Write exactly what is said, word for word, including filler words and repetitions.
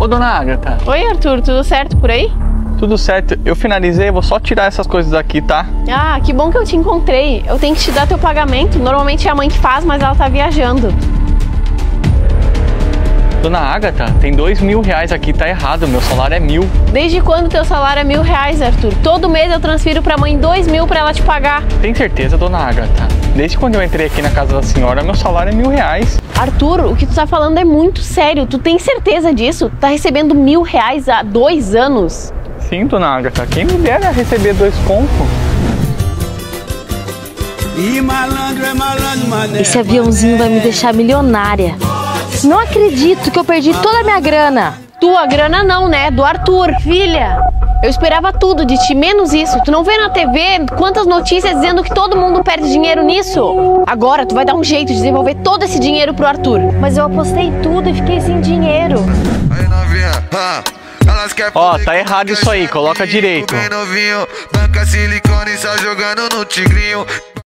Ô, dona Agatha. Oi, Arthur, tudo certo por aí? Tudo certo, eu finalizei, vou só tirar essas coisas aqui, tá? Ah, que bom que eu te encontrei. Eu tenho que te dar teu pagamento. Normalmente é a mãe que faz, mas ela tá viajando. Dona Agatha, tem dois mil reais aqui, tá errado, meu salário é mil. Desde quando teu salário é mil reais, Arthur? Todo mês eu transfiro pra mãe dois mil pra ela te pagar. Tem certeza, dona Agatha? Desde quando eu entrei aqui na casa da senhora, meu salário é mil reais. Arthur, o que tu tá falando é muito sério. Tu tem certeza disso? Tá recebendo mil reais há dois anos? Sim, dona Agatha, quem me dera receber dois contos? Esse aviãozinho vai me deixar milionária. Não acredito que eu perdi toda a minha grana. Tua grana não, né? Do Arthur. Filha, eu esperava tudo de ti, menos isso. Tu não vê na T V quantas notícias dizendo que todo mundo perde dinheiro nisso? Agora tu vai dar um jeito de devolver todo esse dinheiro pro Arthur. Mas eu apostei tudo e fiquei sem dinheiro. Ó, oh, tá errado isso aí, coloca direito.